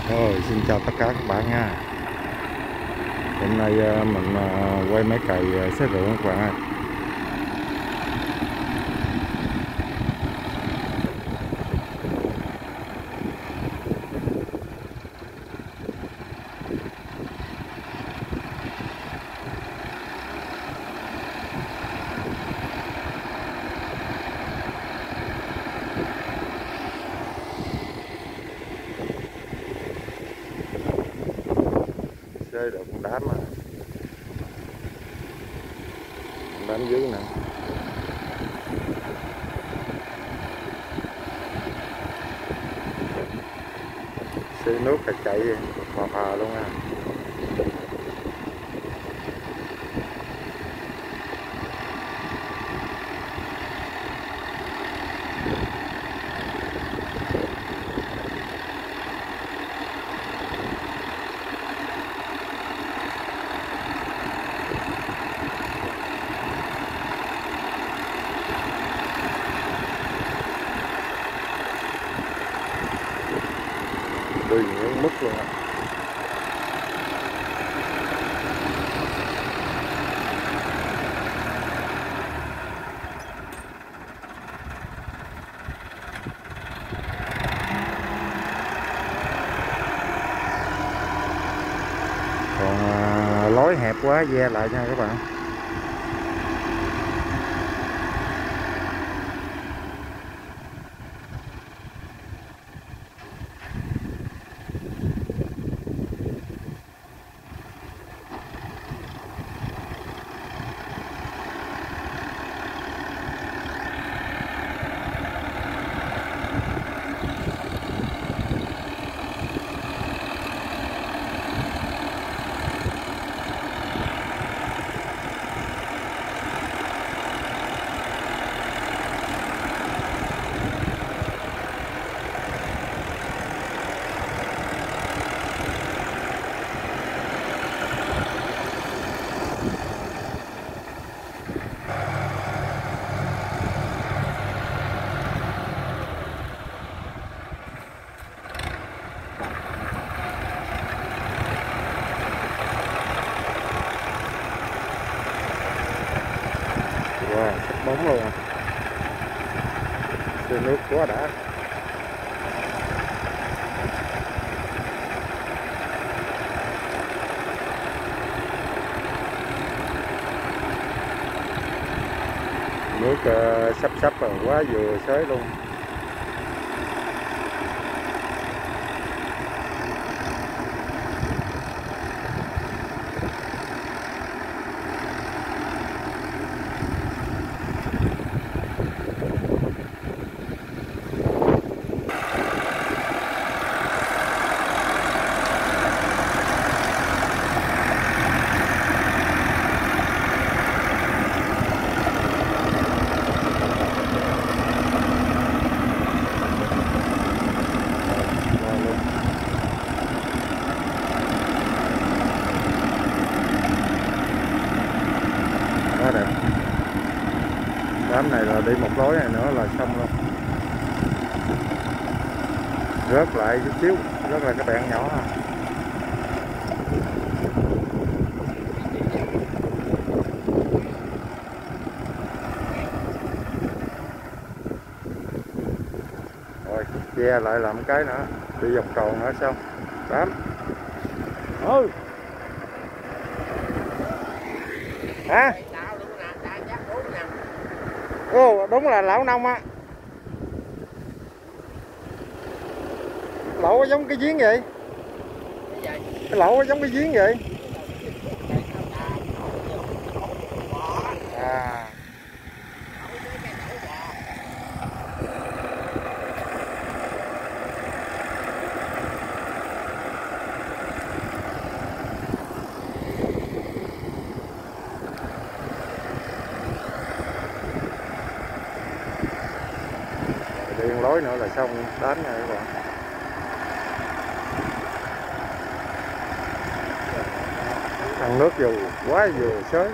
Rồi, xin chào tất cả các bạn nha. Hôm nay mình quay máy cày xế rượu các bạn ơi. Xế được con đám mà, con đám dưới nè. Xế nước là chạy phà phà luôn nha. Đi những mức luôn á. Còn lối hẹp quá ve lại nha các bạn. Wow, sắp bóng luôn à. Xe nước quá đã. Nước sắp sắp rồi, quá vừa xới luôn. Quá đẹp. Đám này là đi một lối này nữa là xong luôn. Rớt lại chút xíu, rớt lại cái bẹn nhỏ à. Rồi, che lại làm cái nữa, đi vòng tròn nữa xong. Đám. Ừ. Hả? Ồ, đúng là lão nông á. Lỗ giống cái giếng vậy. Cái lỗ giống cái giếng vậy. À. Đi một lối nữa là xong đánh rồi các bạn. Thằng nước dù quá vừa xới.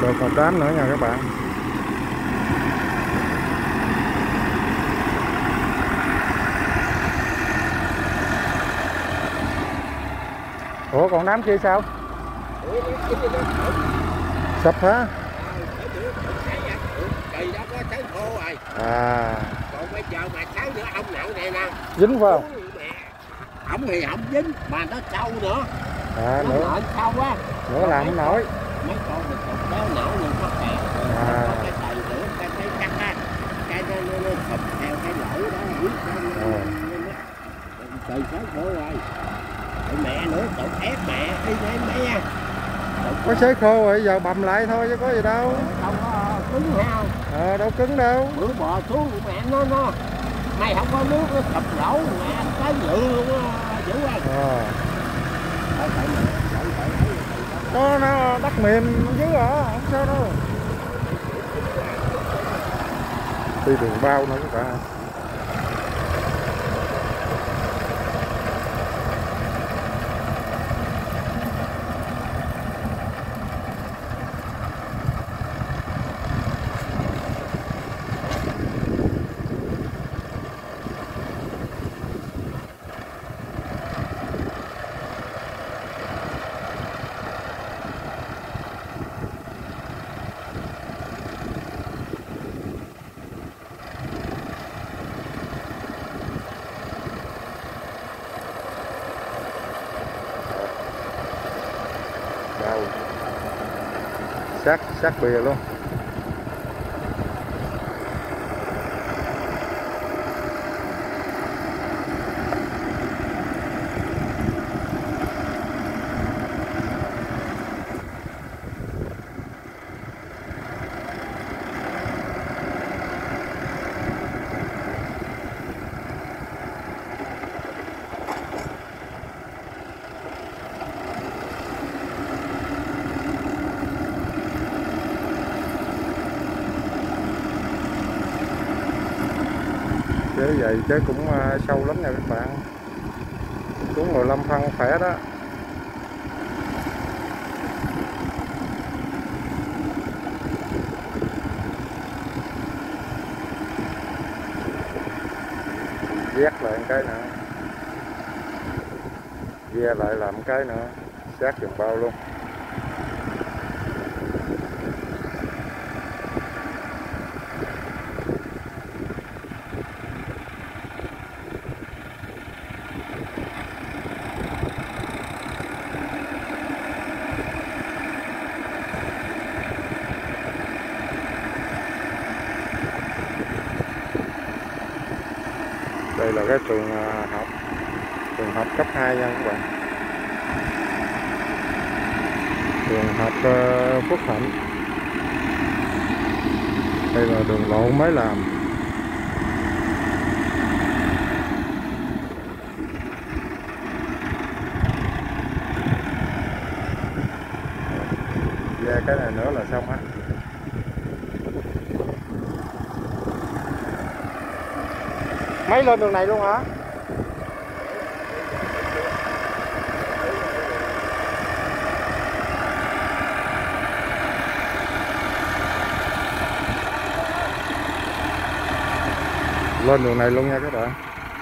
được một đám nữa nha các bạn. Ủa còn đám kia sao? Sập hả? Kỳ đó có trái khô rồi. À. Còn bây giờ mà sáng nữa ông nặng này nè. Dính vào. Ổng thì không dính mà nó sâu nữa. À nó nữa. Sâu quá. Nữa làm không nổi. Mấy con mình cũng béo não nhưng có kẹt. Cái tay nữa cái cắt á. Cái nó sụp theo cái lỗ đó biết đó. Trời trái khô rồi. Mẹ nữa tụt ép mẹ đi mấy nha. Có sới khô rồi giờ bầm lại thôi chứ có gì đâu. Đâu có cứng hao. Đâu cứng đâu. Bữa bò xuống mẹ nó mày không có nước nó sập lỗ mẹ tới dự luôn á Vũ ơi. Nó đất mềm dưới hả, không sao đâu. Đi đường bao nữa các bạn. Sát bìa luôn. Chứ vậy chứ cũng sâu lắm nha các bạn. Xuống 15 phân khỏe đó. Vét lại một cái nữa. Ve lại làm cái nữa. Sát đường bao luôn. Đây là cái trường học cấp 2 nha các bạn. Trường học Phước Thạnh. Đây là đường lộ mới làm. Về cái này nữa là xong hết. Mấy lên đường này luôn hả? Lên đường này luôn nha các bạn.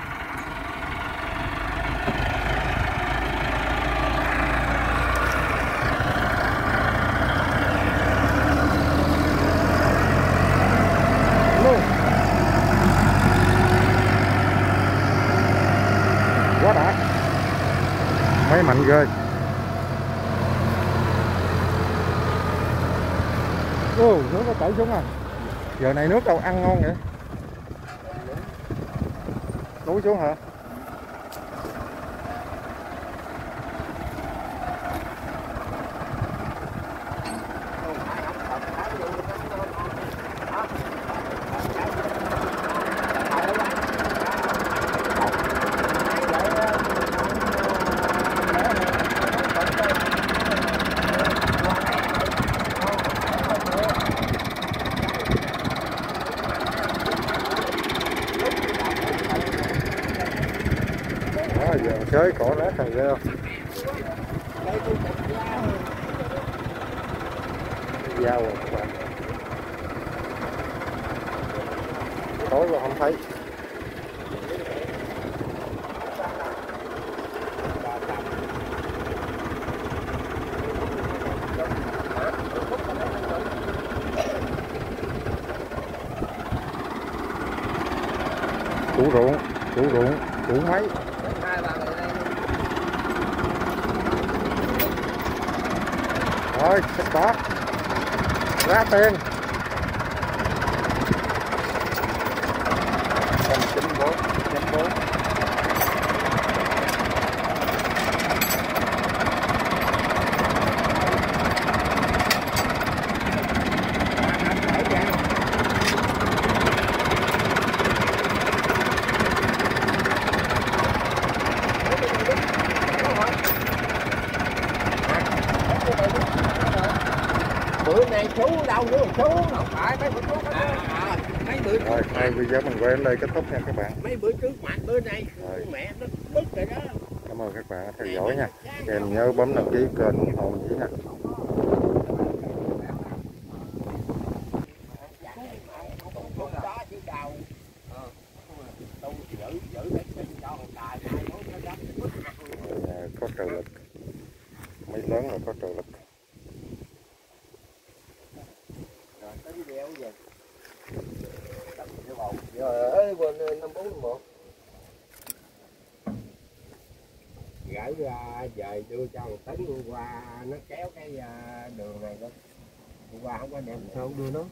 Quá đã. Máy mạnh ghê. Nước nó chảy xuống à. Giờ này nước đâu ăn ngon vậy? Núi xuống hả? Giờ xới cỏ rác thằng ghê không? dao rồi các bạn. Tối rồi không thấy. Chủ ruộng, chủ máy. Rồi, xích đó. Giá tiền. 194, 194. Bữa nay chú đâu nữa chú? Không phải mấy bữa trước mấy bữa trước. Rồi, hai video mình quay đến đây kết thúc nha các bạn. Mấy bữa trước mặt bữa nay mẹ nó bứt rồi đó. Cảm ơn các bạn đã theo dõi nha. Kèm nhớ bấm đăng ký kênh ủng hộ mình nha. Có trợ lực, máy lớn là có trợ lực. Rồi bên 541 gửi ra về đưa cho một tấn qua nó kéo cái đường này đó qua không có đem sao không đưa nó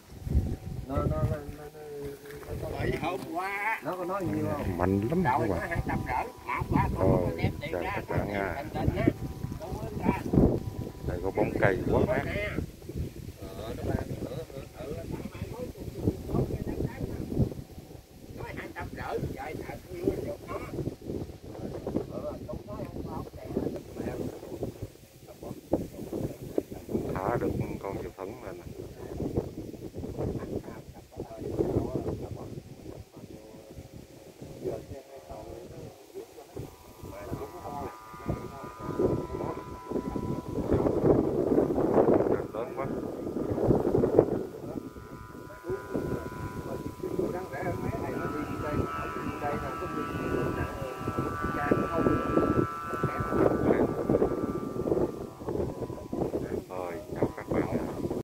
hôm qua nó có nói nhiều không Mạnh lắm các rồi bạn. 200 rưỡi mà qua con đem tiền Chào ra các bạn nha. đây Đây có bóng cây quá mát.